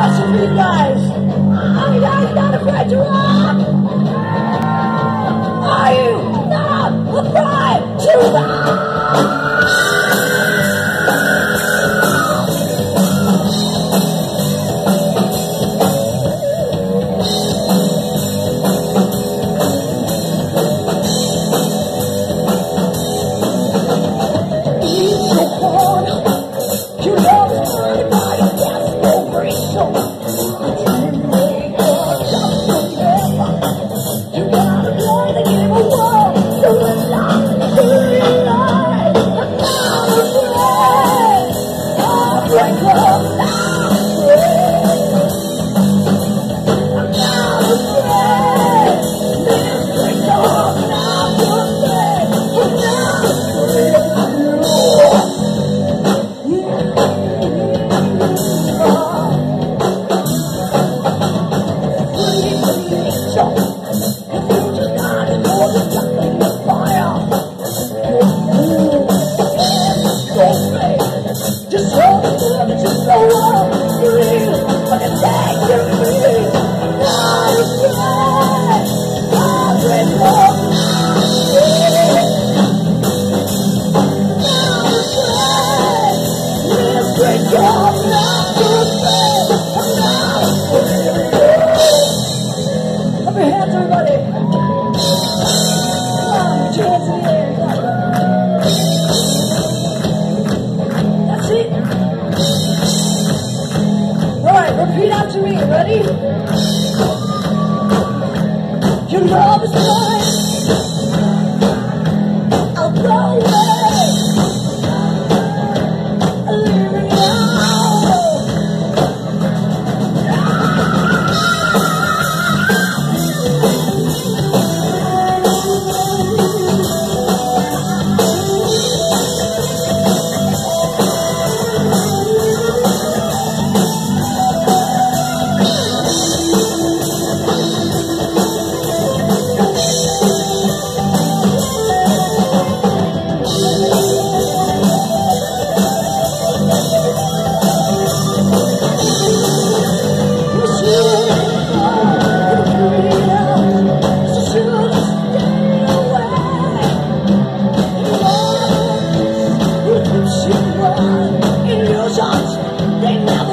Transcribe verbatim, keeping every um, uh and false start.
question for you guys. Are you guys not afraid to rock? Are you not afraid to rock? Repeat after me, ready? Your love is mine. I'll go away. I'll leave it in your shots, they never